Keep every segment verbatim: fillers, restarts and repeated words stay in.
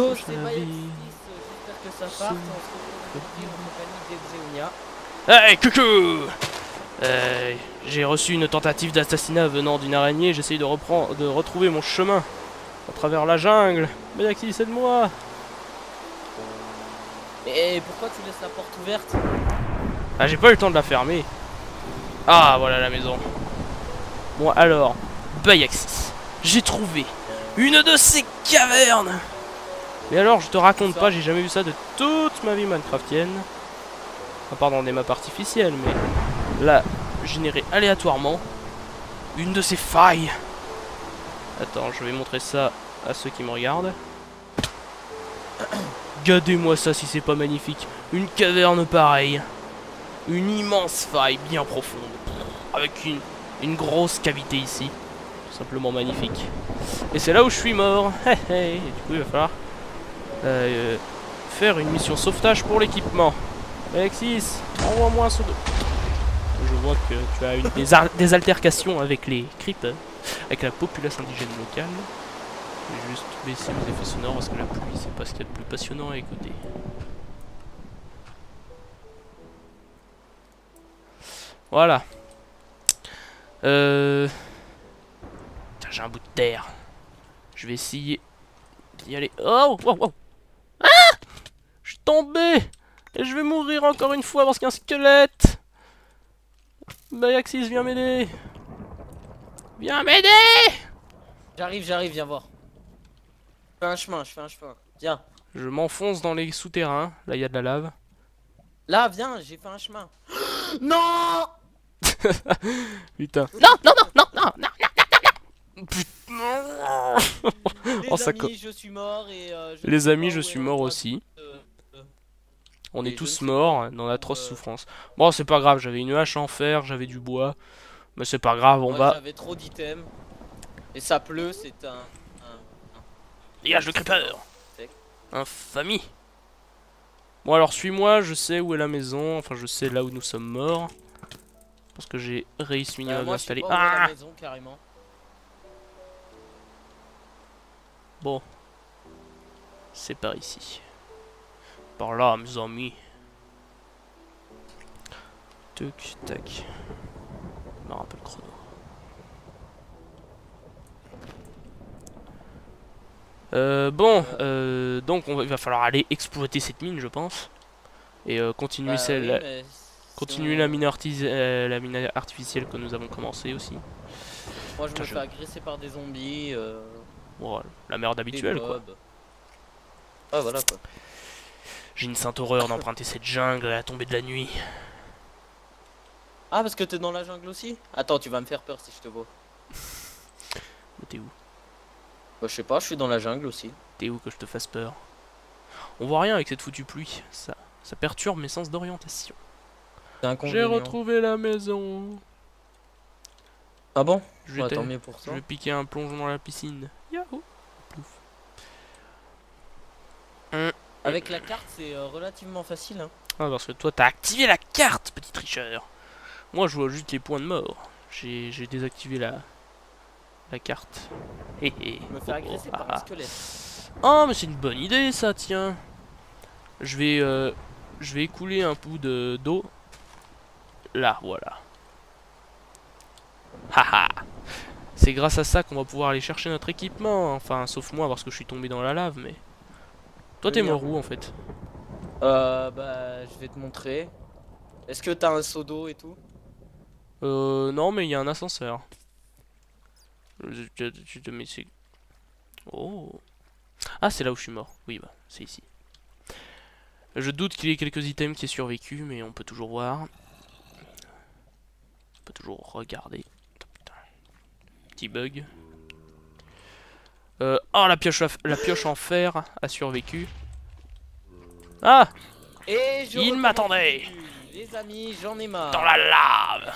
Yo, c'est Mayaxis, j'espère que ça part. On se retrouve en compagnie d'Exeonia. Hey, coucou. euh, J'ai reçu une tentative d'assassinat venant d'une araignée. J'essaye de reprendre, de retrouver mon chemin à travers la jungle. Mayaxis, aide-moi. Et pourquoi tu laisses la porte ouverte? Ah, j'ai pas eu le temps de la fermer. Ah, voilà la maison. Bon, alors, Mayaxis, j'ai trouvé une de ces cavernes. Mais alors, je te raconte pas, j'ai jamais vu ça de toute ma vie minecraftienne. À part dans des maps artificielles, mais là, généré aléatoirement une de ces failles. Attends, je vais montrer ça à ceux qui me regardent. Regardez-moi ça si c'est pas magnifique. Une caverne pareille. Une immense faille bien profonde. Avec une, une grosse cavité ici. Tout simplement magnifique. Et c'est là où je suis mort. Et du coup, il va falloir euh, faire une mission sauvetage pour l'équipement. Alexis, envoie-moi un saut de... Je vois que tu as eu des, des altercations avec les creepers, avec la populace indigène locale. Je vais juste baisser mes effets sonores parce que la pluie, c'est pas ce qu'il y a de plus passionnant à écouter. Voilà. Euh... Tiens, j'ai un bout de terre. Je vais essayer d'y aller. Oh, wow, wow. Ah, je suis tombé. Et je vais mourir encore une fois parce qu'il y a un squelette. Mayaxis, viens m'aider. Viens m'aider. J'arrive, j'arrive, viens voir. Je fais un chemin, je fais un chemin. Viens. Je m'enfonce dans les souterrains. Là, il y a de la lave. Là, viens, j'ai fait un chemin. Non. Putain. Non, non, non, non, non, non, non. Les Oh, ça amis, je suis mort et euh, je Les sais amis, pas je où suis est mort l'endroit aussi. de- euh, On Et est je tous ne sais morts pas dans où, d'atroces euh, souffrances. Bon, c'est pas grave, j'avais une hache en fer, j'avais du bois. Mais c'est pas grave, on Moi, va... j'avais trop d'items. Et ça pleut, c'est un... un... Dégage le creeper. Infamie. Bon alors, suis-moi, je sais où est la maison. Enfin, je sais là où nous sommes morts. Parce que j'ai réussi Euh, minimum moi, je sais d'installer... pas où est la Ah, maison, carrément. bon. C'est par ici. Par là, mes amis. Tuc, tac. Je me rappelle le chrono. Euh, bon, euh, donc on va, il va falloir aller exploiter cette mine, je pense. Et euh, continuer Bah, celle... oui, mais Continuer si la on- mine, artis euh, la mine artificielle que nous avons commencé aussi. Moi, je Putain, me je- fais agresser par des zombies. Euh... Voilà, la merde des habituelle quoi. mobs. Ah, voilà quoi. J'ai une sainte horreur d'emprunter cette jungle à la tombée de la nuit. Ah, parce que t'es dans la jungle aussi? Attends, tu vas me faire peur si je te vois. Mais t'es où? Bah, je sais pas, je suis dans la jungle aussi. T'es où que je te fasse peur? On voit rien avec cette foutue pluie. Ça, ça perturbe mes sens d'orientation. C'est J'ai inconvénient. retrouvé la maison. Ah bon? Je vais, Ouais, ta- tant mieux pour je ça. vais piquer un plongeon dans la piscine. Yahoo! Plouf. Hum. Avec la carte, c'est euh, relativement facile. Hein. Ah, parce que toi t'as activé la carte, petit tricheur. Moi je vois juste les points de mort. J'ai j'ai désactivé la la carte. Hé hé. Je me fais agresser Oh, par ah, un ah. squelette. Oh, mais c'est une bonne idée ça, tiens. Je vais euh, je vais écouler un peu de d'eau. Là, voilà. Haha. C'est grâce à ça qu'on va pouvoir aller chercher notre équipement. Enfin, sauf moi parce que je suis tombé dans la lave, mais. Toi, t'es Oui, mort hein. où en fait? Euh, bah, je vais te montrer. Est-ce que t'as un seau d'eau et tout? Euh, non, mais il y a un ascenseur. Je- je- je te mets. c'est- Oh. Ah, c'est là où je suis mort. Oui, bah, c'est ici. Je doute qu'il y ait quelques items qui aient survécu, mais on peut toujours voir. On peut toujours regarder. Putain. Petit bug. Euh, oh, la pioche, à f- la pioche en fer a survécu. Ah, Et je il recommence m'attendait du début. Les amis, j'en ai marre. dans la lave.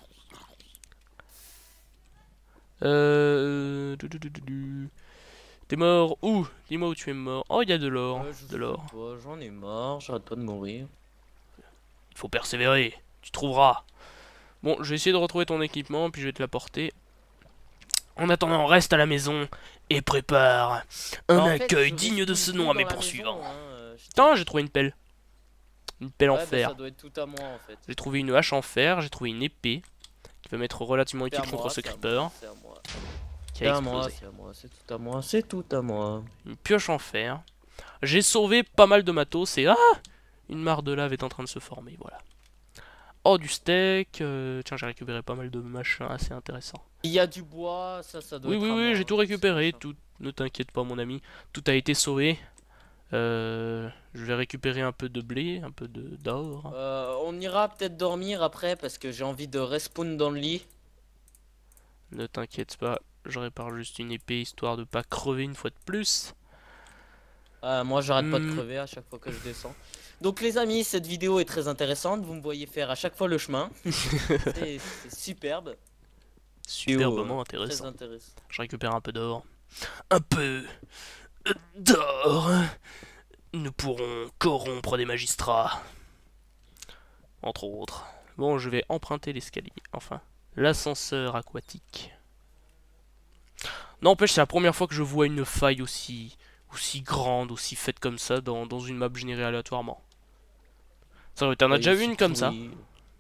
Euh... du- du- du- du- du. T'es mort où? Dis-moi où tu es mort. Oh, il y a de l'or. Euh, je De sais l'or. pas, j'en ai marre, j'arrête pas de mourir. Il faut persévérer. Tu trouveras. Bon, je vais essayer de retrouver ton équipement, puis je vais te l'apporter. En attendant, reste à la maison et prépare un Bah, en fait, accueil je digne de respawn ce plus nom à dans mes la poursuivants. maison, hein, euh, je t'ai Putain, dit. j'ai trouvé une pelle. Une pelle en Ouais, bah, fer. ça doit être tout à moi en fait. J'ai trouvé une hache en fer, j'ai trouvé une épée qui va m'être relativement C'est à utile contre moi, ce c'est à creeper moi, c'est à moi. qui C'est a à moi, explosé. c'est à moi, c'est tout à moi, c'est tout à moi. Une pioche en fer. J'ai sauvé pas mal de matos et ah, une mare de lave est en train de se former, voilà. Oh, du steak. euh, Tiens, j'ai récupéré pas mal de machins assez intéressants. Il y a du bois, ça, ça doit Oui, être oui, à oui, moi, j'ai hein, tout récupéré. c'est Tout... Ne t'inquiète pas, mon ami. Tout a été sauvé. Euh, je vais récupérer un peu de blé, un peu de d'or. Euh, on ira peut-être dormir après parce que j'ai envie de respawn dans le lit. Ne t'inquiète pas, je répare juste une épée histoire de pas crever une fois de plus. Ah, moi j'arrête pas de Hmm. crever à chaque fois que je descends. Donc les amis, cette vidéo est très intéressante. Vous me voyez faire à chaque fois le chemin. C'est c'est superbe. Superbement Très intéressant. intéressant. Je récupère un peu d'or. Un peu d'or. Nous pourrons corrompre des magistrats. Entre autres. Bon, je vais emprunter l'escalier. Enfin, l'ascenseur aquatique. N'empêche, c'est la première fois que je vois une faille aussi, aussi grande, aussi faite comme ça dans, dans une map générée aléatoirement. Ça, t'en as Ouais, déjà vu c'est une comme ça? pourri.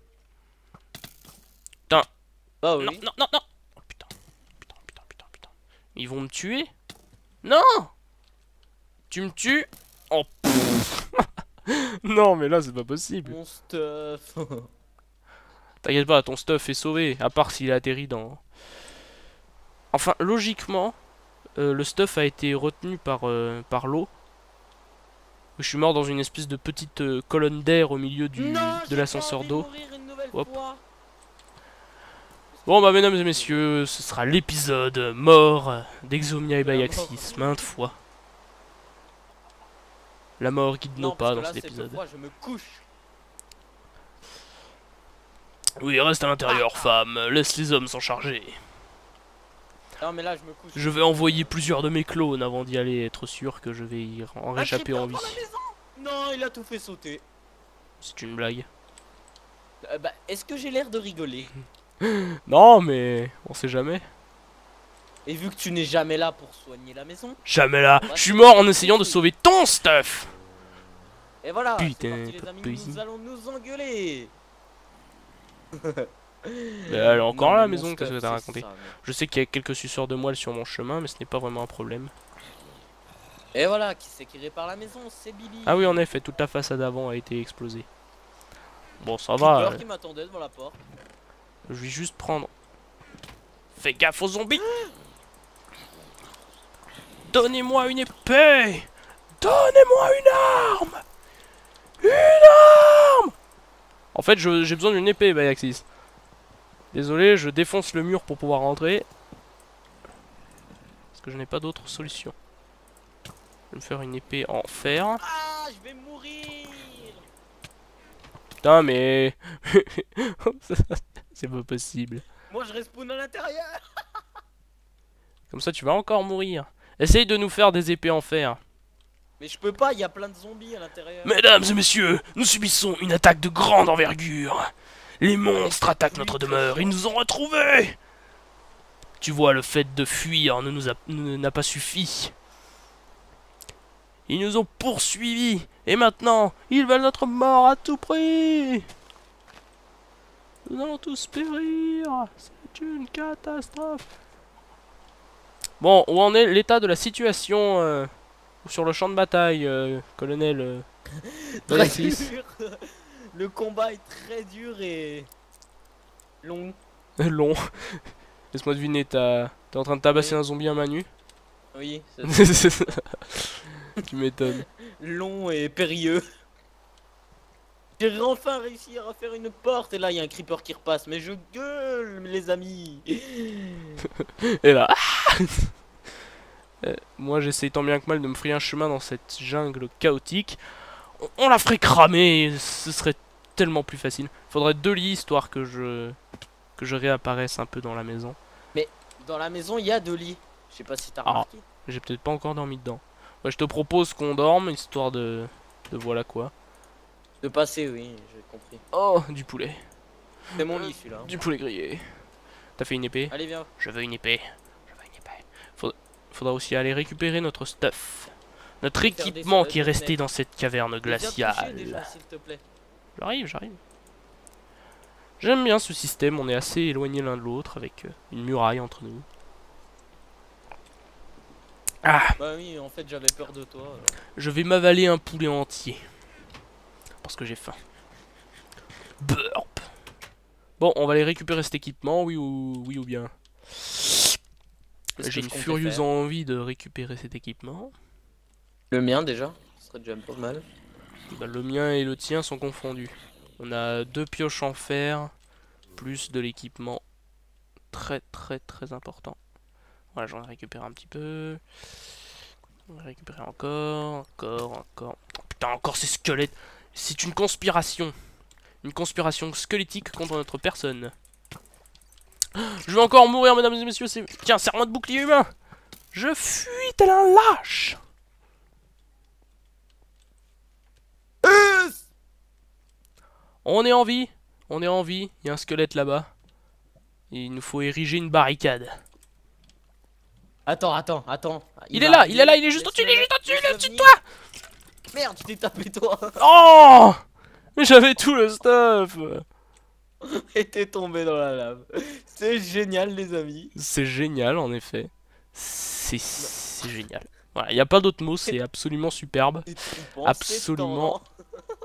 Putain. Bah Non, oui. non, non, non. Oh, putain, putain, putain, putain, putain. Ils vont me tuer? Non! Tu me tues? Oh, pff. Non, mais là, c'est pas possible. Mon stuff. T'inquiète pas, ton stuff est sauvé, à part s'il a atterri dans... Enfin, logiquement, euh, le stuff a été retenu par, euh, par l'eau. Je suis mort dans une espèce de petite euh, colonne d'air au milieu du, Non, de l'ascenseur d'eau. Hop. Fois. Bon bah mesdames et messieurs, ce sera l'épisode mort d'Exomnia et De la Byaxis, maintes fois. La mort guide nos Non, pas parce que dans là, cet cette épisode. fois, je me couche. Oui, reste à l'intérieur, femme, laisse les hommes s'en charger. Non, mais là, je me couche. Je vais envoyer plusieurs de mes clones avant d'y aller, être sûr que je vais y en Un réchapper creeper en vie. dans la maison. Non, il a tout fait sauter. C'est une blague. Euh, bah, est-ce que j'ai l'air de rigoler? Non, mais on sait jamais. Et vu que tu n'es jamais là pour soigner la maison. Jamais là. Ouais, Je suis mort en essayant de sauver ton stuff. Et voilà. Putain, c'est parti, les pas amis, de poésie. nous allons nous engueuler. Mais elle est encore Non, là, la mais maison, mon qu'est-ce que stuff, t'as c'est raconté? ça, mec. Je sais qu'il y a quelques suceurs de moelle sur mon chemin, mais ce n'est pas vraiment un problème. Et voilà, qui c'est qui répare la maison? C'est Billy. Ah oui, en effet, toute la façade avant a été explosée. Bon, ça Creeper va. euh, qui m'attendait devant la porte. Je vais juste prendre... Fais gaffe aux zombies. Donnez-moi une épée. Donnez-moi une arme. Une arme. En fait, je- j'ai besoin d'une épée, Byaxis. Désolé, je défonce le mur pour pouvoir rentrer. Parce que je n'ai pas d'autre solution. Je vais me faire une épée en fer. Ah, je vais mourir. Putain, mais... C'est pas possible. Moi, je respawn à l'intérieur. Comme ça, tu vas encore mourir. Essaye de nous faire des épées en fer. Mais je peux pas, il y a plein de zombies à l'intérieur. Mesdames et messieurs, nous subissons une attaque de grande envergure. Les monstres attaquent notre demeure, ils nous ont retrouvés. Tu vois, le fait de fuir ne nous a ne- n'a pas suffi. Ils nous ont poursuivis, et maintenant, ils veulent notre mort à tout prix. Nous allons tous périr. C'est une catastrophe. Bon, où en est l'état de la situation euh, sur le champ de bataille, euh, colonel euh, Très Byaxis? dur. Le combat est très dur et long. Long. Laisse-moi deviner, t'as- t'es en train de tabasser Oui. un zombie à main nue? Oui, c'est Tu m'étonnes. long et périlleux. J'ai enfin réussi à faire une porte et là il y a un creeper qui repasse. Mais je gueule, les amis. Et là... Euh, moi j'essaye tant bien que mal de me frayer un chemin dans cette jungle chaotique. On, on la ferait cramer, ce serait tellement plus facile. Faudrait deux lits histoire que je que je réapparaisse un peu dans la maison. Dans la maison il y a deux lits. Je sais pas si t'as Ah. remarqué. J'ai peut-être pas encore dormi dedans. Ouais, je te propose qu'on dorme histoire de de voilà quoi. De passer, oui, j'ai compris. Oh, du poulet. C'est mon lit celui-là. Du poulet grillé. T'as fait une épée? Allez viens. Je veux une épée. Je faudra aussi aller récupérer notre stuff. Notre Faire des équipement salades qui est de resté fenêtre. dans cette caverne Mais viens toucher des glaciale. gens, s'il te plaît. J'arrive, j'arrive. J'aime bien ce système, on est assez éloignés l'un de l'autre avec euh, une muraille entre nous. Ah, Bah oui, en fait, j'avais peur de toi. alors. je vais m'avaler un poulet entier. Parce que j'ai faim. Burp. Bon, on va aller récupérer cet équipement, oui ou, oui ou bien. C'est ce J'ai que une je comptais furieuse faire. envie de récupérer cet équipement. Le mien, déjà. Ce serait déjà pas mal. Bah, le mien et le tien sont confondus. On a deux pioches en fer, plus de l'équipement très très très important. Voilà, j'en ai récupéré un petit peu. On va récupérer encore, encore, encore. Oh, putain, encore ces squelettes. C'est une conspiration. Une conspiration squelettique contre notre personne. Je vais encore mourir, mesdames et messieurs. c'est- Tiens, serre-moi de bouclier humain. Je fuis tel un lâche. On est en vie. On est en vie. Il y a un squelette là-bas. Il nous faut ériger une barricade. Attends, attends, attends. Il, est va là, arriver. il est là, il est juste au-dessus, il est Laisse-le- juste au-dessus, il est laisse-le au-dessus de venir. toi. Merde, tu t'es tapé toi. Oh, mais j'avais tout le stuff. Et t'es tombé dans la lave. C'est génial, les amis. C'est génial, en effet. C'est c'est génial. Voilà, il n'y a pas d'autre mot, c'est absolument superbe. Et tu penses Absolument. t'étendre.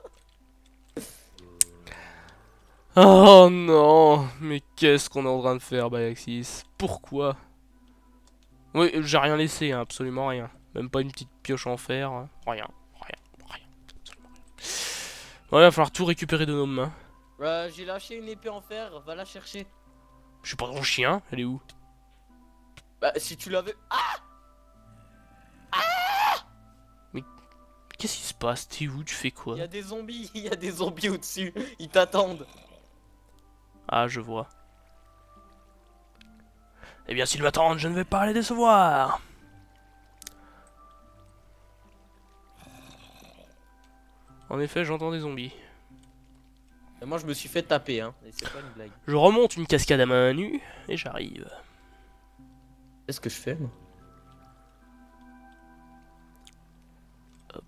Oh non, mais qu'est-ce qu'on est en train de faire, Bayaxis? Pourquoi? Oui, j'ai rien laissé, hein, absolument rien. Même pas une petite pioche en fer, hein. Rien, rien, rien, absolument rien. Ouais, il va falloir tout récupérer de nos mains. Euh, J'ai lâché une épée en fer, va la chercher. Je suis pas ton chien, elle est où? Bah, si tu l'avais. Ah, Qu'est-ce qui se passe? T'es où? Tu fais il quoi? y a des zombies, il y a des zombies au-dessus. Ils t'attendent. Ah, je vois. Eh bien, s'ils m'attendent, je ne vais pas les décevoir. En effet, j'entends des zombies. Et moi, je me suis fait taper, hein. Et c'est pas une blague. Je remonte une cascade à main nue et j'arrive. Qu'est-ce que je fais, moi? Hop.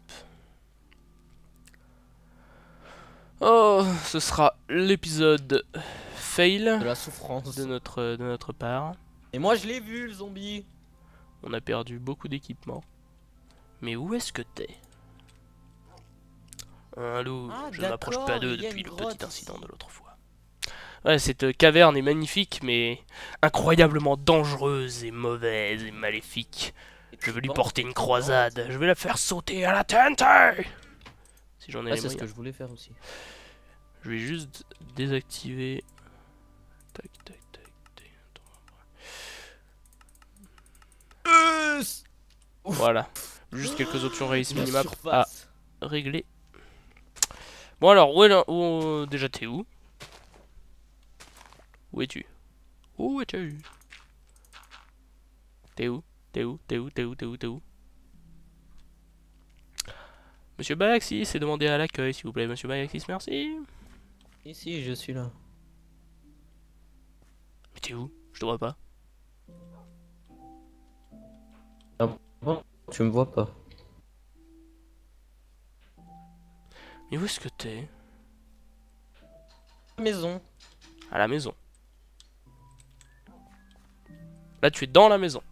Oh, ce sera l'épisode fail De la souffrance. de notre, de notre part. Et moi, je l'ai vu, le zombie. On a perdu beaucoup d'équipements. Mais où est-ce que t'es? Un loup, Ah, je ne m'approche pas d'accord, d'eux il y a depuis une le grotte petit incident ici. de l'autre fois. Ouais, cette caverne est magnifique, mais incroyablement dangereuse et mauvaise et maléfique. Et Je tu veux lui penses porter que une tu croisade. penses. Je vais la faire sauter à la T N T. Si j'en ai Ah, les c'est ce moyens. que je voulais faire aussi. Je vais juste désactiver. Tac, tac, tac, tac. Euh, Voilà. Juste quelques options réalistes la minimap surface. à régler. Bon alors, où est là où... Déjà, t'es où? Où es-tu? Où es-tu? T'es où? T'es où? T'es où? T'es où? T'es où? T'es où? Monsieur Balaxis, c'est demandé à l'accueil, s'il vous plaît. Monsieur Balaxis, merci. Ici, je suis là. Mais t'es où? Je te vois pas. Bon, tu me vois pas. Mais où est-ce que t'es? Maison. À la maison. Là, tu es dans la maison.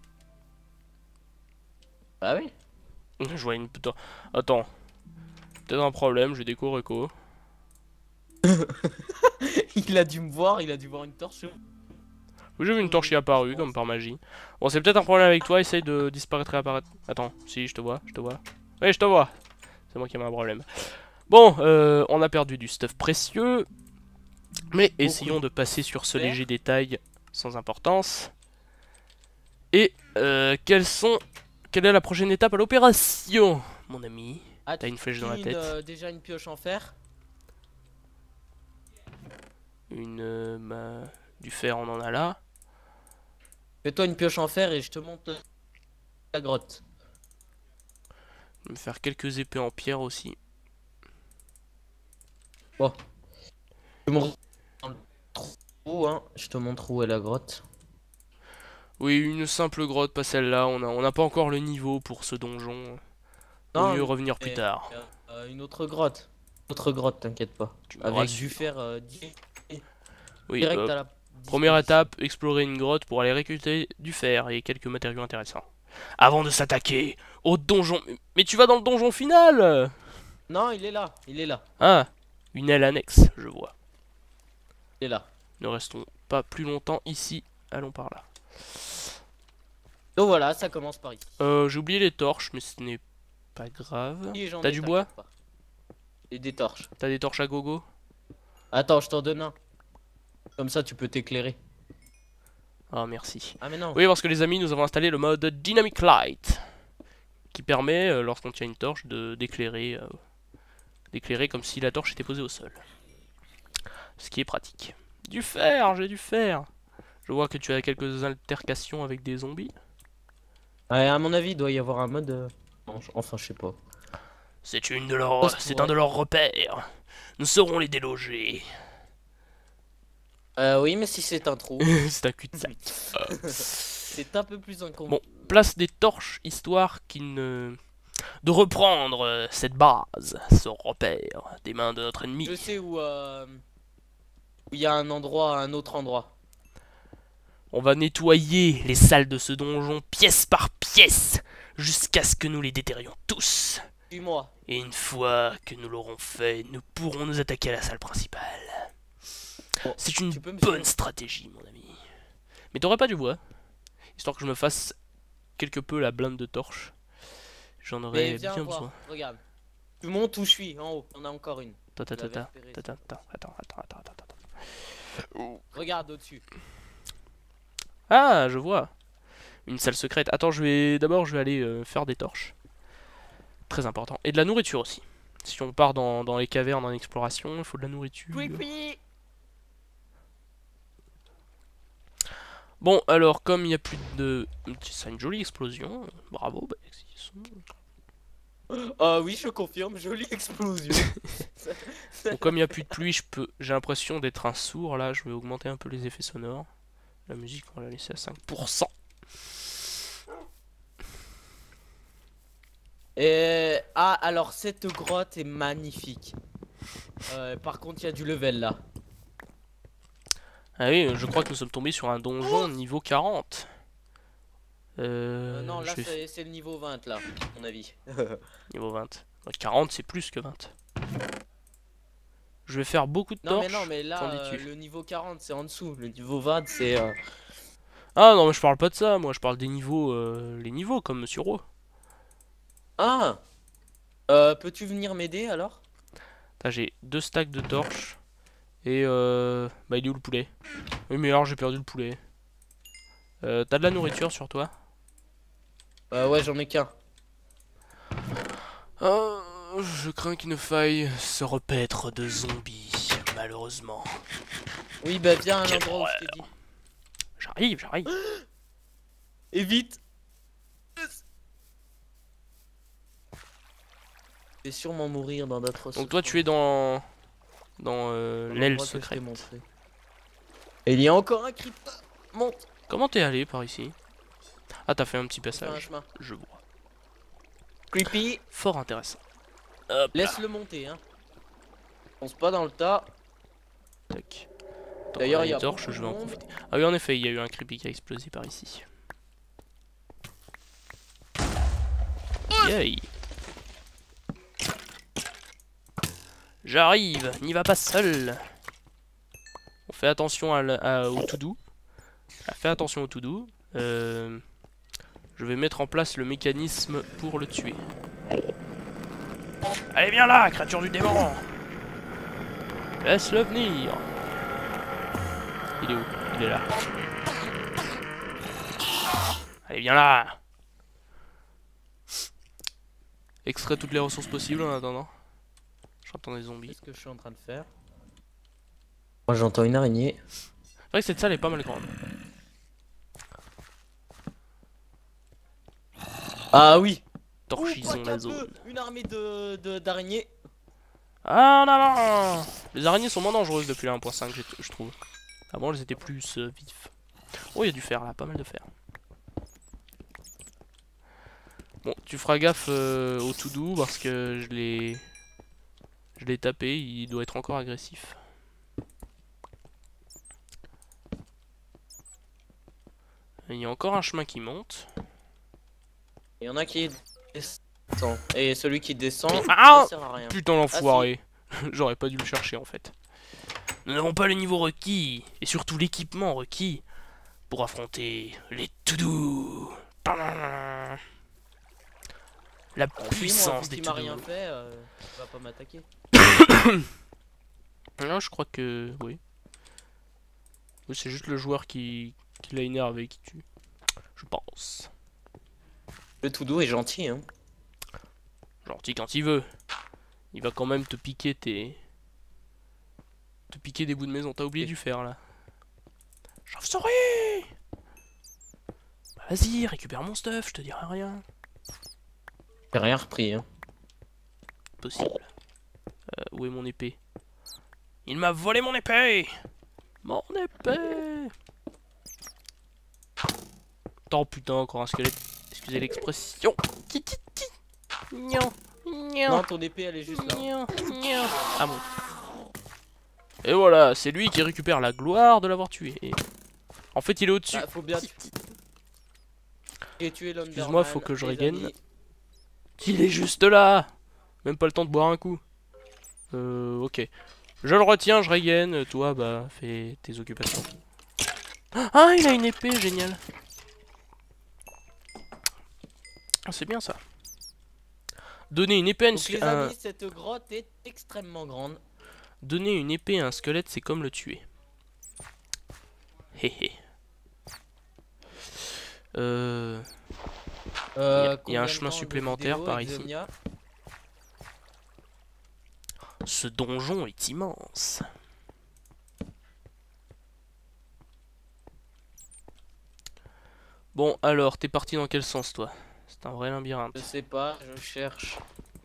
Ah oui. Je vois une putain. Attends. Peut-être un problème, j'ai des écho. Il a dû me voir, il a dû voir une torche. Oui, j'ai vu une torche qui est apparue, comme par magie. Bon, c'est peut-être un problème avec toi, essaye de disparaître et apparaître. Attends, si, je te vois, je te vois. Oui, je te vois. C'est moi qui ai un problème. Bon, euh, on a perdu du stuff précieux. Mais essayons de passer sur ce léger détail sans importance. Et, euh, quelles sont... Quelle est la prochaine étape à l'opération, mon ami? Ah, T'as une flèche dans la une, tête. euh, déjà une pioche en fer. Une... Euh, bah, du fer, on en a là. Fais-toi une pioche en fer et je te monte la grotte. Je vais me faire quelques épées en pierre aussi. Bon. Je te montre dans le trou, hein. Je te montre où est la grotte. Oui, une simple grotte, pas celle-là. On a, on n'a pas encore le niveau pour ce donjon. Vaut Non, mieux revenir plus mais, tard. euh, euh, une autre grotte. Autre grotte, t'inquiète pas. Tu me Avec rassures. du fer euh, di- Oui, direct bah, à la première disposition. étape, explorer une grotte pour aller récolter du fer et quelques matériaux intéressants. Avant de s'attaquer au donjon... Mais tu vas dans le donjon final! Non, il est là, il est là, Ah, une aile annexe, je vois. il est là. Ne restons pas plus longtemps ici. Allons par là. Donc voilà, ça commence par ici. Euh, j'ai oublié les torches, mais ce n'est pas grave. Et j'en T'as ai, du bois? t'inquiète pas. Et des torches. T'as des torches à gogo? Attends, je t'en donne un. Comme ça, tu peux t'éclairer. Ah, merci. Ah mais non. Oui, parce que les amis, nous avons installé le mode Dynamic Light, qui permet, euh, lorsqu'on tient une torche, de d'éclairer, euh, d'éclairer comme si la torche était posée au sol. Ce qui est pratique. Du fer, j'ai du fer. Je vois que tu as quelques altercations avec des zombies. Ouais, à mon avis, il doit y avoir un mode. euh, non, je- Enfin, je sais pas. C'est une de leurs, Post- c'est un de leurs repères. Nous saurons les déloger. Euh, oui, mais si c'est un trou, C'est un cul-de-sac. c'est un peu plus incombe. Bon, place des torches histoire qu'il ne... de reprendre euh, cette base, ce repère des mains de notre ennemi. Je sais où. euh, Où il y a un endroit, un autre endroit. On va nettoyer les salles de ce donjon pièce par pièce jusqu'à ce que nous les déterrions tous. Suis-moi. Et une fois que nous l'aurons fait, nous pourrons nous attaquer à la salle principale. Bon, C'est une tu peux me bonne suivre. stratégie, mon ami. Mais t'aurais pas du bois? Histoire que je me fasse quelque peu la blinde de torches. J'en Mais aurais viens bien voir, besoin. regarde. Tu montes où je suis, en haut. On a encore une. Attends, Je l'avais attends, repéré. attends, attends, attends, attends, attends, attends, attends. Regarde au-dessus. Ah, je vois. Une salle secrète. Attends, je vais d'abord, je vais aller euh, faire des torches. Très important. Et de la nourriture aussi. Si on part dans, dans les cavernes en exploration, il faut de la nourriture. Creepy. Bon, alors, comme il n'y a plus de... C'est une jolie explosion. Bravo. Bah, ils sont- Ah oui, je confirme, jolie explosion. Bon, comme il n'y a plus de pluie, je peux... j'ai l'impression d'être un sourd. Là, je vais augmenter un peu les effets sonores. La musique, on va la laisser à cinq pour cent. Et... Ah, alors cette grotte est magnifique. Euh, par contre, il y a du level là. Ah oui, je crois que nous sommes tombés sur un donjon niveau quarante. Euh, Euh, non, là je vais c'est c'est le niveau vingt là, à mon avis. Niveau vingt. Ouais, quarante, c'est plus que vingt. Je vais faire beaucoup de Non torches. mais non, mais là, qu'en euh, dis-tu? le niveau quarante c'est en dessous. Le niveau vingt c'est... euh, Ah non, mais je parle pas de ça, moi je parle des niveaux, euh, les niveaux comme Monsieur Ro. Ah euh, Peux-tu venir m'aider alors? Là j'ai deux stacks de torches. Et euh... bah il est où le poulet? Oui mais alors j'ai perdu le poulet. Euh, T'as de la nourriture sur toi? Euh, ouais, j'en ai qu'un. Oh, je crains qu'il ne faille se repaître de zombies, malheureusement. Oui, bah viens à Quelle l'endroit où horreur. je t'ai dit. J'arrive, j'arrive. Et vite. Je vais sûrement mourir dans d'autres... Donc toi tu es dans... Dans euh, l'aile secrète. Et il y a encore un creeper. Monte. Comment t'es allé par ici? Ah t'as fait un petit Fais un passage. chemin. Je vois. Creepy. Fort intéressant. Hop là. Laisse-le monter, hein. Fonce pas dans le tas. Tac. Tant D'ailleurs, qu'on a il y a les torches, beaucoup je de vais en monde. profiter. Ah oui, en effet, il y a eu un creepy qui a explosé par ici. Yay. J'arrive, n'y va pas seul. On fait attention à, à, au tout doux. Ah, fais attention au tout doux. Euh, je vais mettre en place le mécanisme pour le tuer. Allez, viens là, créature du démon. Laisse-le venir. Il est où? Il est là. Allez, viens là. Extrait toutes les ressources possibles en attendant. J'entends des zombies. Qu'est-ce que je suis en train de faire? Moi j'entends une araignée. C'est vrai que cette salle est pas mal grande. Ah oui. Torchisons Ouh, la un zone. peu, une armée de de- d'araignées. Ah non, non. Les araignées sont moins dangereuses depuis la un point cinq, je trouve. Avant elles étaient plus euh, vives. Oh, il y a du fer là, pas mal de fer. Bon, tu feras gaffe euh, au tout doux parce que je l'ai... Je l'ai tapé, il doit être encore agressif. Il y a encore un chemin qui monte. Il y en a qui descend. Et celui qui descend, Ah ça sert à rien. Putain l'enfoiré. Ah, si. J'aurais pas dû le chercher en fait. Nous n'avons pas le niveau requis, et surtout l'équipement requis, pour affronter les to-do. La Ah, puissance si, moi, des qui m'a rien to-do. fait, euh, il va pas m'attaquer. Non, je crois que... oui. Oui, c'est juste le joueur qui, qui l'a énervé qui tue. Je pense. Le tout doux est gentil, hein. Gentil quand il veut. Il va quand même te piquer tes... Te piquer des bouts de maison. T'as oublié du fer, là. Chauve-souris! Bah, vas-y, récupère mon stuff, je te dirai rien. J'ai rien repris, hein. Possible. Euh, où est mon épée? Il m'a volé mon épée! Mon épée! Oh putain, encore un squelette. Excusez l'expression. Non, ton épée, elle est juste là. Ah bon. Et voilà, c'est lui qui récupère la gloire de l'avoir tué. En fait, il est au-dessus. Bah, faut bien... J'ai tué l'homme. Excuse-moi, faut que je regagne. Il est juste là! Même pas le temps de boire un coup. Euh, ok. Je le retiens, je regagne. Toi, bah, fais tes occupations. Ah, il a une épée, génial. Ah, c'est bien ça. Donner une épée à une Donc, les un... amis, cette grotte est extrêmement grande. Donner une épée à un squelette, c'est comme le tuer. Hé hé. Euh... Euh, il y a un chemin supplémentaire par ici. Exomnia? Ce donjon est immense. Bon, alors, t'es parti dans quel sens, toi? C'est un vrai labyrinthe. Je sais pas, je cherche.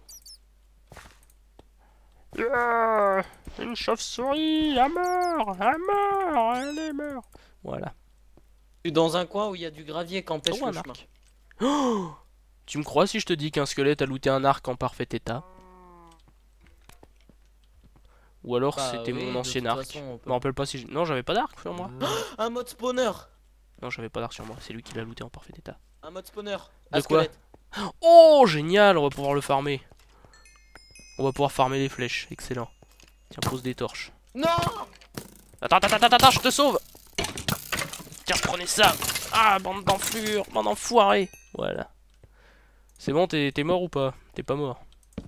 Yeah, une chauve-souris, à mort, à mort, elle est morte. Voilà. Je suis dans un coin où il y a du gravier qui empêche Oh, le un chemin. arc. Oh, tu me crois si je te dis qu'un squelette a looté un arc en parfait état? Ou alors Bah, c'était oui, mon de ancien toute arc. façon, on Je peut- me rappelle pas si... j'- Non, j'avais pas d'arc sur moi. Un mode spawner. Non, j'avais pas d'arc sur moi. C'est lui qui l'a looté en parfait état. Un mode spawner. De Un quoi? squelette. Oh, génial, on va pouvoir le farmer. On va pouvoir farmer les flèches. Excellent. Tiens, pose des torches. Non. Attends, attends, attends, attends, je te sauve. Tiens, prenez ça. Ah, bande d'enflures, bande d'enfoirés. Voilà. C'est bon, t'es mort ou pas? T'es pas mort.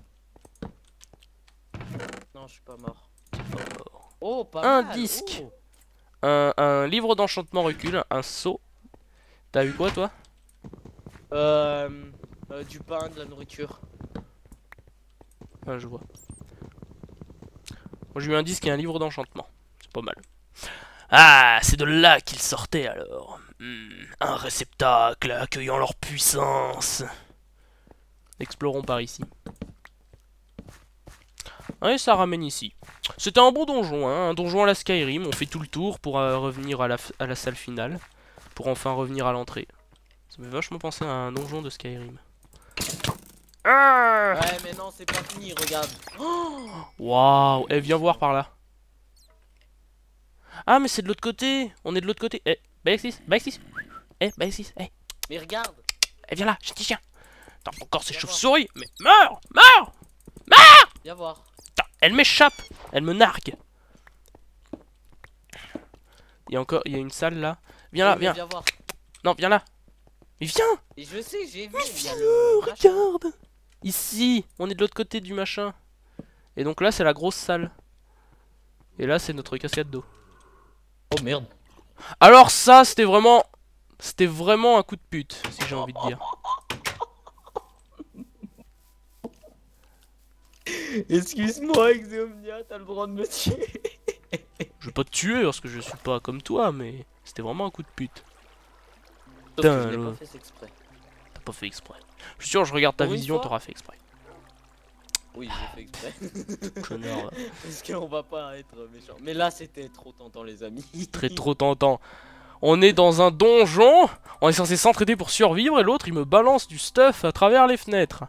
Non, je suis pas mort. T'es pas mort. Oh, pas Un mal. disque. Oh. Un, un livre d'enchantement recule, un seau. T'as eu quoi, toi? Euh, euh, du pain, de la nourriture. Ah, je vois. Moi, j'ai eu un disque et un livre d'enchantement. C'est pas mal. Ah, c'est de là qu'ils sortaient alors. Hmm, un réceptacle accueillant leur puissance. Explorons par ici. Ouais, ça ramène ici. C'était un beau donjon, hein, un donjon à la Skyrim. On fait tout le tour pour euh, revenir à la, à la salle finale. Pour enfin revenir à l'entrée. Ça me fait vachement penser à un donjon de Skyrim. Ah Ouais, mais non, c'est pas fini, regarde. Waouh, eh, viens voir par là. Ah, mais c'est de l'autre côté. On est de l'autre côté. Eh, Balexis, Balexis. Eh, Balexis, eh. Mais regarde. Eh, viens là, j'ai petit chien. Attends, encore ces Viens chauves-souris. Mais meurs, meurs. Viens voir. Putain, elle m'échappe. Elle me nargue. Il y a encore, il y a une salle là. Viens là, Oui, mais viens. Viens voir. Non, viens là. Mais viens. Et je sais, j'ai vu. Mais il y a viens, le machin. regarde. Ici, on est de l'autre côté du machin. Et donc là, c'est la grosse salle. Et là, c'est notre cascade d'eau. Oh merde. Alors ça, c'était vraiment... C'était vraiment un coup de pute, si j'ai envie de dire. Excuse-moi, Exomnia, t'as le droit de me tuer. Je vais pas te tuer parce que je suis pas comme toi, mais c'était vraiment un coup de pute. Sauf Putain, que je l'ai là. pas fait exprès. T'as pas fait exprès. Je suis sûr, je regarde ta Pour une vision, fois. t'auras fait exprès. Oui, j'ai fait exprès. Connard, là. Parce qu'on va pas être méchant. Mais là, c'était trop tentant, les amis. Très trop tentant. On est dans un donjon. On est censé s'entraider pour survivre et l'autre il me balance du stuff à travers les fenêtres.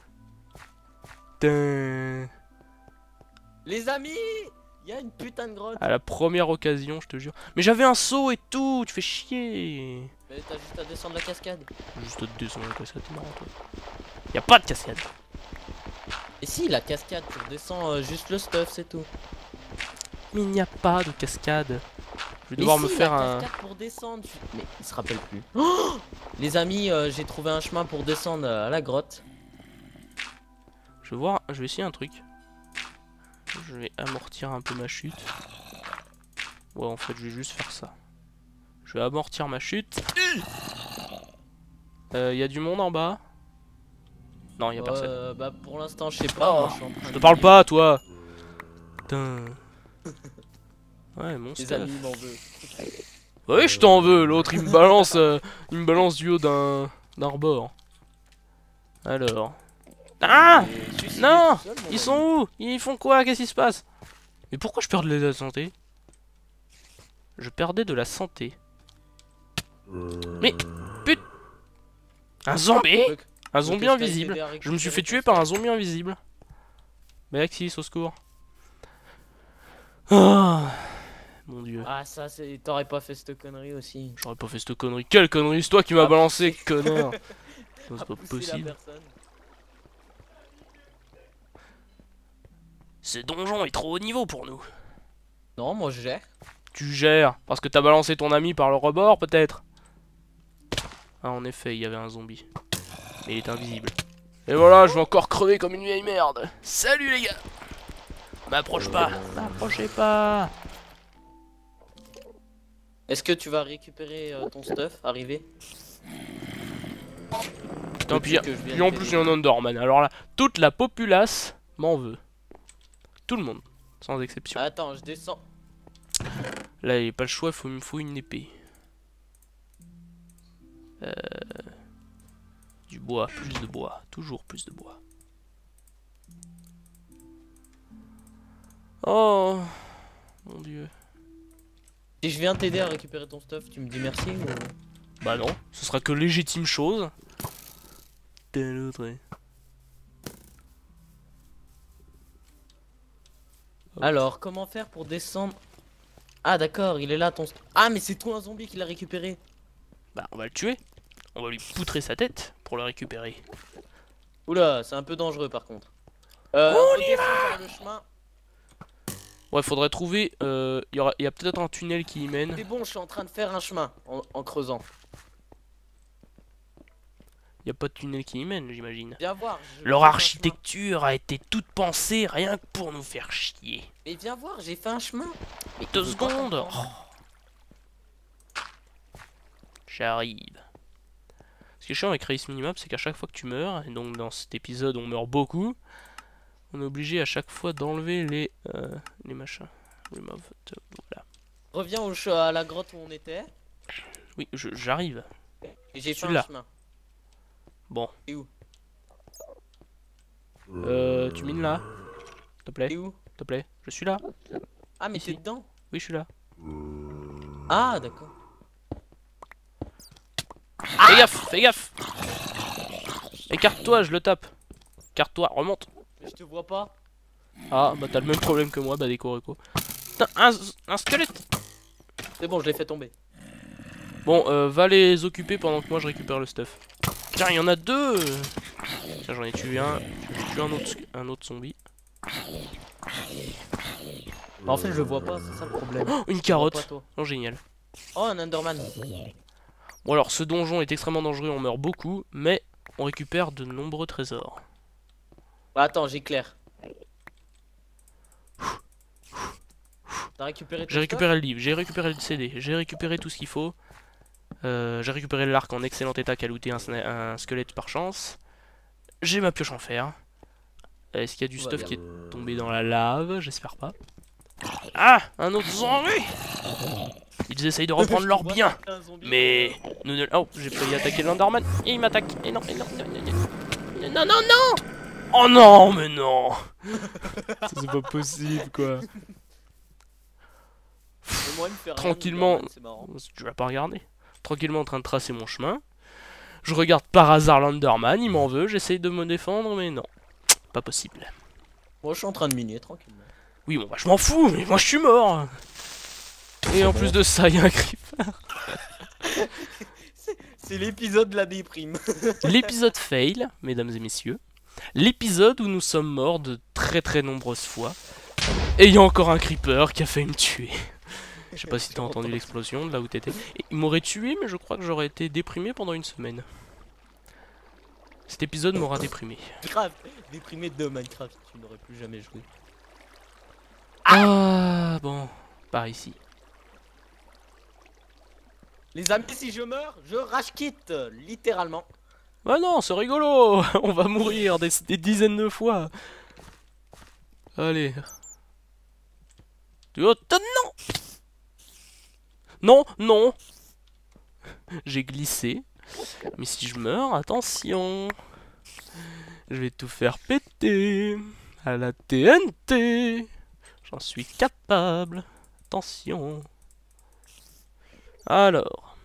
Tain. Les amis, il y a une putain de grotte. À la première occasion, je te jure. Mais j'avais un seau et tout, tu fais chier. Mais t'as juste à descendre la cascade. Juste à descendre la cascade, c'est marrant toi. Y a pas de cascade. Et si, la cascade, tu redescends euh, juste le stuff, c'est tout. Mais il n'y a pas de cascade. Je vais Mais devoir si, me faire la un... cascade pour descendre. tu- Mais il se rappelle plus. Oh les amis, euh, j'ai trouvé un chemin pour descendre euh, à la grotte. Je vais voir, je vais essayer un truc. Je vais amortir un peu ma chute. Ouais, en fait, je vais juste faire ça. Je vais amortir ma chute. Il euh, y a du monde en bas? Non, il y a personne. Euh, bah pour l'instant, je sais pas. Oh, moi, je suis en train je te de- parle pas, toi. Putain. Ouais, mon Les stuff. amis m'en veulent. Oui, je t'en veux. L'autre, il me balance, euh, il me balance du haut d'un d'un rebord. Alors. Ah! Et suicider Non! tout seul, mon Ils ami. sont où? Ils font quoi? Qu'est-ce qui se passe? Mais pourquoi je perds de la santé? Je perdais de la santé. Mais put... Un zombie? Donc, Un donc, zombie est-ce que invisible. t'as aidé à Je me suis fait récupérer tuer ton par un zombie invisible. Maxis, au secours. Ah, mon dieu. stuff? Ah ça, c'est. T'aurais pas fait cette connerie aussi. J'aurais pas fait cette connerie. Quelle connerie? C'est toi qui m'as Ah, balancé, poussé. connard. À C'est pas pousser possible. la personne. Ce donjon est trop haut niveau pour nous. Non, moi je gère. Tu gères. Parce que t'as balancé ton ami par le rebord, peut-être? Ah, en effet, il y avait un zombie. Mais il est invisible. Et voilà, je vais encore crever comme une vieille merde. Salut les gars. M'approche pas. M'approchez pas. Est-ce que tu vas récupérer euh, ton stuff? Arrivé. Putain, puis, que je viens puis en de plus il y a un Enderman. Alors là, toute la populace m'en veut. Tout le monde, sans exception. Attends, je descends. Là, il n'y a pas le choix, il me faut une épée. Euh... Du bois, plus de bois. Toujours plus de bois. Oh, mon dieu. Si je viens t'aider à récupérer ton stuff, tu me dis merci ou... Bah non, ce sera que légitime chose. Tel autre. Alors, comment faire pour descendre? Ah d'accord, il est là ton... st- Ah mais c'est toi un zombie qui l'a récupéré. Bah on va le tuer. On va lui poutrer sa tête pour le récupérer. Oula, c'est un peu dangereux par contre. Euh, On redescends par le chemin. Ouais, faudrait trouver... Il euh, y, aura... y a peut-être un tunnel qui y mène. C'est bon, je suis en train de faire un chemin en, en creusant. Y a pas de tunnel qui y mène, j'imagine. Viens voir. je- Leur j'ai fait un architecture a été toute pensée rien que pour nous faire chier. chemin. Mais viens voir, j'ai fait un chemin. Mais Deux il veut pas secondes. comprendre. Oh. J'arrive. Ce qui est chiant avec Race Minimap, c'est qu'à chaque fois que tu meurs, et donc dans cet épisode on meurt beaucoup, on est obligé à chaque fois d'enlever les, euh, les machins. Remove, voilà. Reviens au ch- à la grotte où on était. Oui, je- j'arrive. Et j'ai Je fait suis un là. chemin. Bon. T'es où? Euh, tu mines là? S'il te plaît, T'es où? s'il te plaît. Je suis là. Ah mais Ici. t'es dedans. Oui, je suis là. Ah d'accord. Fais gaffe, fais gaffe. Écarte-toi, je le tape. Écarte-toi, remonte. Mais je te vois pas. Ah, bah t'as le même problème que moi, bah des Corico. Putain, un, un squelette. C'est bon, je l'ai fait tomber. Bon, euh, va les occuper pendant que moi je récupère le stuff. Tiens, il y en a deux. Tiens, j'en ai tué un. J'ai tué un autre, un autre zombie. Bah, en fait, je le vois pas, c'est ça le problème. Oh, une Je te vois pas, carotte. toi. Oh, génial. Oh, un Enderman. Bon alors, ce donjon est extrêmement dangereux, on meurt beaucoup, mais on récupère de nombreux trésors. Bah, attends, j'éclaire. T'as récupéré ton J'ai récupéré le livre, j'ai récupéré le C D, j'ai récupéré tout ce qu'il faut. Euh, j'ai récupéré l'arc en excellent état qui a looté un, sna- un squelette par chance. J'ai ma pioche en fer. Est-ce qu'il y a du Tout va stuff bien. qui est tombé dans la lave? J'espère pas. Ah, un autre zombie. Ils essayent de reprendre leur bien. Un zombie. Mais nous ne... Oh, j'ai failli attaquer l'Enderman. Et il m'attaque. Et non, et non, non, non, non, non, non, non. Oh non, mais non. C'est pas possible, quoi. Et moi, il me fait rien, Tranquillement, Enderman, c'est marrant. tu vas pas regarder. Tranquillement en train de tracer mon chemin. Je regarde par hasard l'Enderman, il m'en veut, j'essaye de me défendre, mais non. Pas possible. Moi, je suis en train de miner tranquillement. Oui, bon, bah je m'en fous, mais moi je suis mort. Et en plus de ça, il y a un creeper. C'est l'épisode de la déprime. L'épisode fail, mesdames et messieurs. L'épisode où nous sommes morts de très très nombreuses fois. Et il y a encore un creeper qui a failli me tuer. Je sais pas si t'as entendu l'explosion de là où t'étais. Et il m'aurait tué, mais je crois que j'aurais été déprimé pendant une semaine. Cet épisode m'aura déprimé. Grave, déprimé de Minecraft, tu n'aurais plus jamais joué. Ah bon, par ici. Les amis, si je meurs, je rage quitte, littéralement. Ah non, c'est rigolo. On va mourir des, des dizaines de fois. Allez. Tu oh, non. Non, non. J'ai glissé. Mais si je meurs, attention. Je vais tout faire péter. À la T N T. J'en suis capable. Attention. Alors.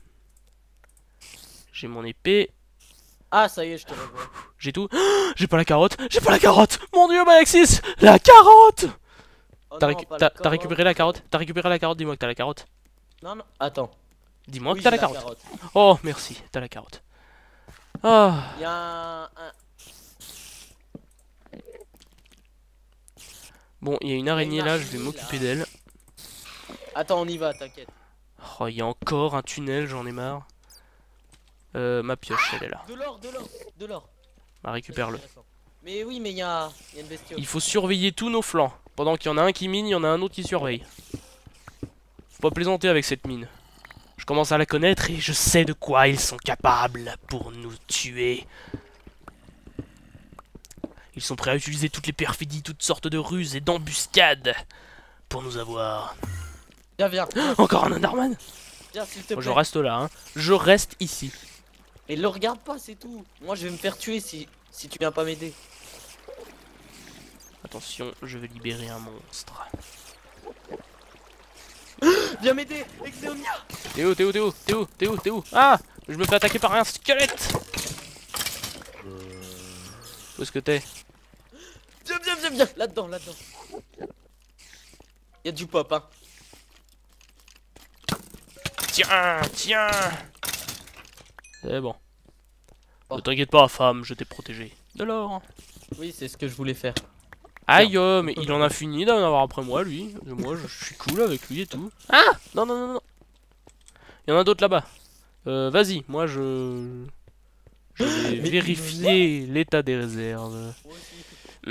J'ai mon épée. Ah, ça y est, je te revois. J'ai tout. J'ai pas la carotte. J'ai pas la carotte. Mon dieu, Alexis. La carotte. Oh T'as non, récu pas la t'as récupéré la carotte. T'as récupéré la carotte. Dis-moi que t'as la carotte. Non, non, attends. Dis-moi Oui, que t'as j'ai la carotte. Oh, merci. T'as la carotte. Ah. Il y a un... un... Bon, il y a une araignée là. Je vais araignée, m'occuper là. d'elle. Attends, on y va, t'inquiète. Oh, il y a encore un tunnel. J'en ai marre. Euh, ma pioche, elle est là. De l'or, de l'or, de l'or. Bah, récupère-le. Mais oui, mais il y a... y a une bestiole. Il faut surveiller tous nos flancs. Pendant qu'il y en a un qui mine, il y en a un autre qui surveille. Faut pas plaisanter avec cette mine. Je commence à la connaître et je sais de quoi ils sont capables pour nous tuer. Ils sont prêts à utiliser toutes les perfidies, toutes sortes de ruses et d'embuscades pour nous avoir. Viens, viens. Encore un Enderman. Viens, s'il te plaît. Moi, je reste là, hein. Je reste ici. Et le regarde pas, c'est tout. Moi, je vais me faire tuer si, si tu viens pas m'aider. Attention, je vais libérer un monstre. Viens m'aider, Exeomia. T'es où, t'es où, t'es où, t'es où, t'es où, t'es où? Ah, je me fais attaquer par un squelette. Où est-ce que t'es? Viens, viens, viens, viens. Là-dedans, là-dedans. Y'a du pop, hein. Tiens, tiens. C'est bon. Oh. Ne t'inquiète pas, femme, je t'ai protégé. De l'or. Oui, c'est ce que je voulais faire. Aïe, euh, mais il en a fini d'en avoir après moi, lui. Et moi, je, je suis cool avec lui et tout. Ah, non, non, non, non. Il y en a d'autres là-bas. Euh, vas-y, moi, je... Je vais Mais- vérifier l'état des réserves. Moi aussi.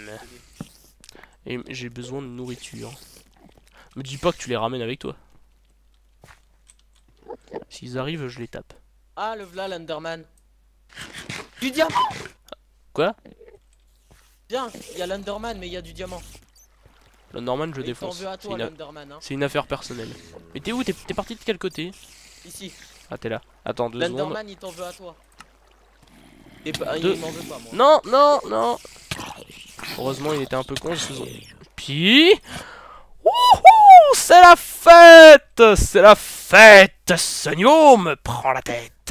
Et j'ai besoin de nourriture. Me dis pas que tu les ramènes avec toi. S'ils arrivent, je les tape. Ah, le v'là, l'Underman. Du diamant. Quoi? Viens, il y a l'Underman, mais il y a du diamant. Le Norman, je Et il t'en défonce. veut à C'est toi, une, a- l'Underman, hein. c'est une affaire personnelle. Mais t'es où? T'es t'es parti de quel côté? Ici. Ah, t'es là. Attends deux secondes. L'Underman, il t'en veut à toi. Et pas, Deux- il m'en veut pas, moi. Non, non, non. Heureusement, il était un peu con. Ce... Puis... Wouhou, c'est la fête. C'est la fête. Ce niveau me prend la tête.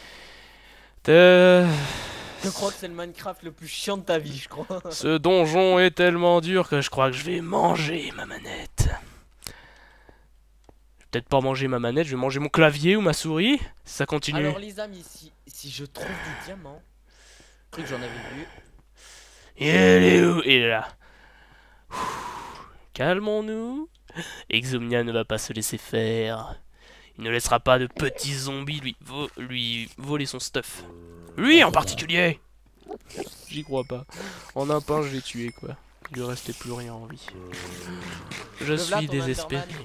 De... Je crois que c'est le Minecraft le plus chiant de ta vie, je crois. Ce donjon est tellement dur que je crois que je vais manger ma manette. Je vais peut-être pas manger ma manette, je vais manger mon clavier ou ma souris. Si ça continue. Alors les amis, si, si je trouve du diamant, je crois que j'en avais vu. Il est où? Il est là. Ouh. Calmons-nous. Exomnia ne va pas se laisser faire. Il ne laissera pas de petits zombies lui, vo lui voler son stuff. Lui en particulier. J'y crois pas. En un pain, je l'ai tué quoi. Il lui restait plus rien en vie. Je Le v'là, suis ton désespéré. Enderman.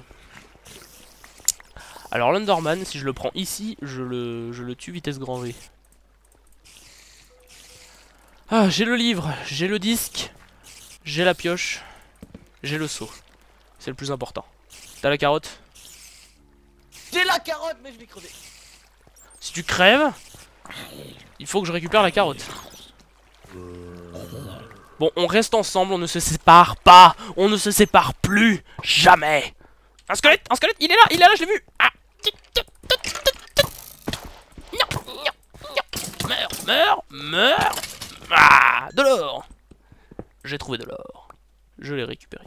Alors l'Underman, si je le prends ici, je le, je le tue vitesse grand V. Ah, j'ai le livre, j'ai le disque, j'ai la pioche, j'ai le seau. C'est le plus important. T'as la carotte? J'ai la carotte, mais je vais crever. Si tu crèves, il faut que je récupère la carotte. Bon, on reste ensemble, on ne se sépare pas. On ne se sépare plus, jamais. Un squelette, un squelette, il est là, il est là, je l'ai vu. Ah. Non, non, non. Meurs, meurs, meurs. Ah, de l'or. J'ai trouvé de l'or. Je l'ai récupéré.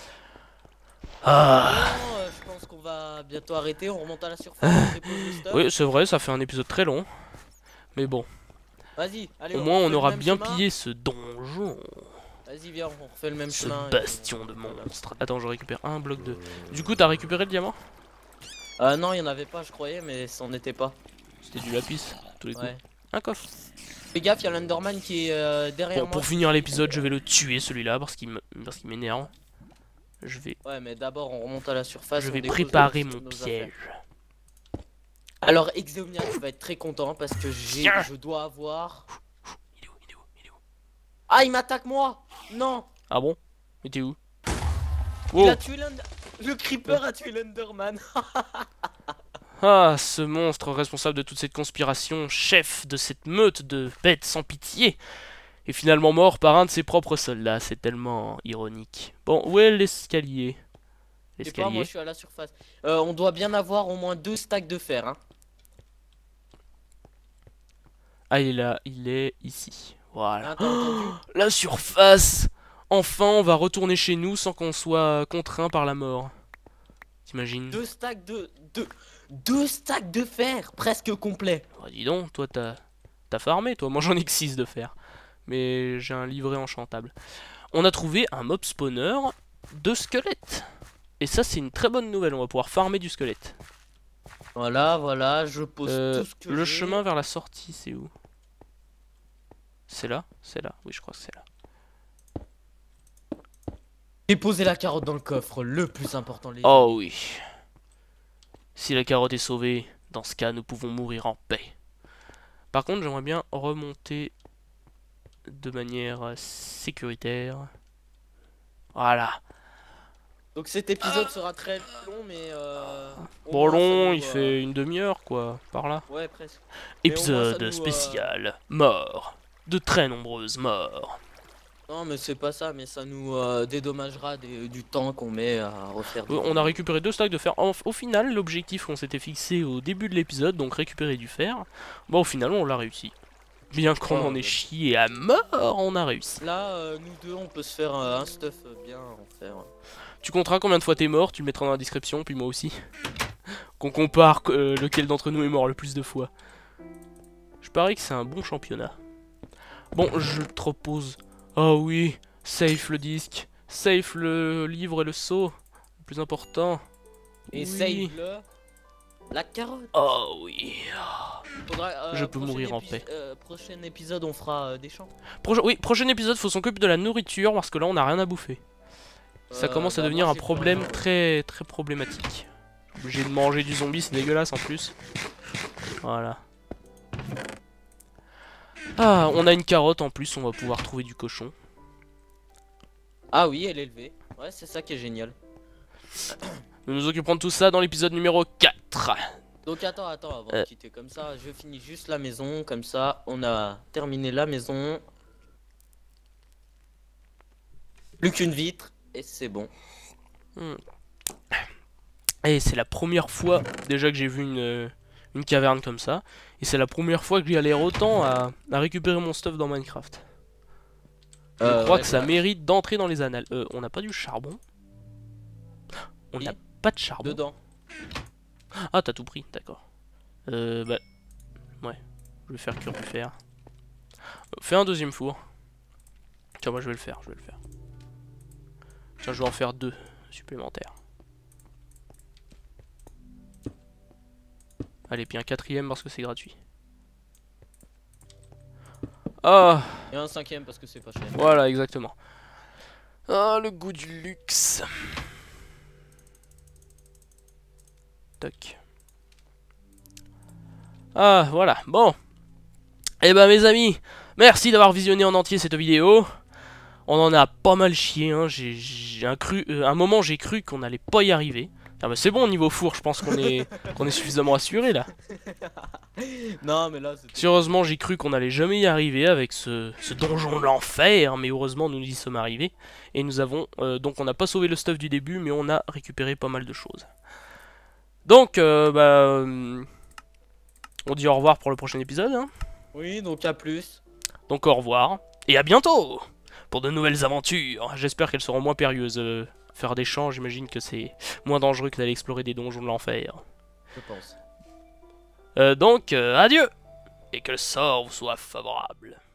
Ah. Non, euh, je pense qu'on va bientôt arrêter. On remonte à la surface. On dépose le stuff. Oui, c'est vrai, ça fait un épisode très long. Mais bon. Vas-y, allez. Au moins, on refait aura le même bien chemin. pillé ce donjon. Vas-y, viens, on refait le même Ce chemin. et bastion de monstres. Attends, je récupère un bloc de... Du coup, t'as récupéré le diamant? puis- Euh, non, il y en avait pas, je croyais, mais c'en était pas. C'était du lapis, tous les coups. Ouais. Un coffre. Fais gaffe, il y a l'Enderman qui est euh, derrière Bon, moi. pour finir l'épisode, je vais le tuer celui-là parce qu'il me... parce qu'il m'énerve. Je vais, Ouais, mais d'abord, on remonte à la surface. je on vais dépose préparer nos- mon nos piège. affaires. Alors, Exeomnia, tu vas être très content parce que j'ai, Tiens. je dois avoir. Il est où? Il est où? Il est où? Ah, il m'attaque moi. Non. Ah bon? Mais t'es où? Il Oh. a tué l'Under... Le Creeper a tué l'Enderman. Ah, ce monstre responsable de toute cette conspiration, chef de cette meute de bêtes sans pitié, est finalement mort par un de ses propres soldats. C'est tellement ironique. Bon, où est l'escalier? Je sais pas, moi L'escalier. je suis à la surface. Euh, on doit bien avoir au moins deux stacks de fer. Hein. Ah, il est là, il est ici. Voilà. Hein, t'as entendu? La surface! Enfin, on va retourner chez nous sans qu'on soit contraint par la mort. T'imagines? Deux stacks de... Deux... Deux stacks de fer, presque complet. Oh, dis donc, toi t'as t'as farmé, toi. Moi j'en ai que six de fer. Mais j'ai un livret enchantable. On a trouvé un mob spawner de squelettes. Et ça, c'est une très bonne nouvelle. On va pouvoir farmer du squelette. Voilà, voilà, je pose Euh, tout ce que le j'ai. chemin vers la sortie, c'est où? C'est là? C'est là. Oui, je crois que c'est là. J'ai posé la carotte dans le coffre, le plus important les Oh oui. Si la carotte est sauvée, dans ce cas, nous pouvons mourir en paix. Par contre, j'aimerais bien remonter de manière euh, sécuritaire. Voilà. Donc cet épisode sera très long, mais euh, au Bon, moins, ça long, nous, il euh, fait une demi-heure, quoi, par là. Ouais, presque. Mais au moins, ça Épisode nous, euh, spécial. Mort. De très nombreuses morts. Non, mais c'est pas ça, mais ça nous euh, dédommagera des- du temps qu'on met à refaire. des Euh, On a vidéos. récupéré deux stacks de fer. En- Au final, l'objectif qu'on s'était fixé au début de l'épisode, donc récupérer du fer, bon, au final, on l'a réussi. Bien qu'on Oh, en ait ouais. chié à mort, on a réussi. Là, euh, nous deux, on peut se faire euh, un stuff bien en fer. Tu compteras combien de fois t'es mort, tu le mettras dans la description, puis moi aussi. Qu'on compare euh, lequel d'entre nous est mort le plus de fois. Je parie que c'est un bon championnat. Bon, je te propose... Oh oui, safe le disque, safe le livre et le seau. Le plus important. Et Oui. save le la carotte. Oh oui. Faudra, euh, Je peux prochain mourir en épi- paix. euh, prochain épisode, on fera euh, des champs. Proche- oui, prochain épisode, faut s'occuper de la nourriture parce que là on a rien à bouffer. Ça Euh, commence à bah, devenir moi, un j'ai problème plein de- très très problématique. Obligé de manger du zombie, c'est dégueulasse en plus. Voilà. Ah, on a une carotte en plus, on va pouvoir trouver du cochon. Ah oui, elle est élevée. Ouais, c'est ça qui est génial. Nous nous occuperons de tout ça dans l'épisode numéro quatre. Donc attends, attends, avant Euh. de quitter comme ça, je finis juste la maison, comme ça, on a terminé la maison. Plus qu'une vitre, et c'est bon. Et c'est la première fois déjà que j'ai vu une, euh, une caverne comme ça. Et c'est la première fois que j'y allais autant à, à récupérer mon stuff dans Minecraft. Je Euh, crois ouais, que ça bah, mérite d'entrer dans les annales. Euh, on n'a pas du charbon. On Oui. n'a pas de charbon. Dedans. Ah, t'as tout pris, d'accord. Euh, bah... Ouais, je vais faire cuire du fer. Euh, fais un deuxième four. Tiens, moi je vais le faire, je vais le faire. Tiens, je vais en faire deux supplémentaires. Allez, puis un quatrième parce que c'est gratuit. Ah, Et un cinquième parce que c'est pas cher. voilà, exactement. Ah, le goût du luxe. Toc. Ah, voilà, bon. Eh ben, mes amis, merci d'avoir visionné en entier cette vidéo. On en a pas mal chié, hein. J'ai j'ai un, cru, euh, un moment j'ai cru qu'on allait pas y arriver. Ah bah c'est bon, niveau four, je pense qu'on est, qu'on est suffisamment assuré là. Non, mais là, c'était... Sérieusement, j'ai cru qu'on allait jamais y arriver avec ce, ce donjon de l'enfer, mais heureusement, nous y sommes arrivés. Et nous avons... Euh, donc on n'a pas sauvé le stuff du début, mais on a récupéré pas mal de choses. Donc, euh, bah... Euh, on dit au revoir pour le prochain épisode. Hein. Oui, donc à plus. Donc au revoir, et à bientôt pour de nouvelles aventures. J'espère qu'elles seront moins périlleuses. Euh, faire des champs, j'imagine que c'est moins dangereux que d'aller explorer des donjons de l'enfer. Je pense. Euh, donc, euh, adieu, et que le sort vous soit favorable.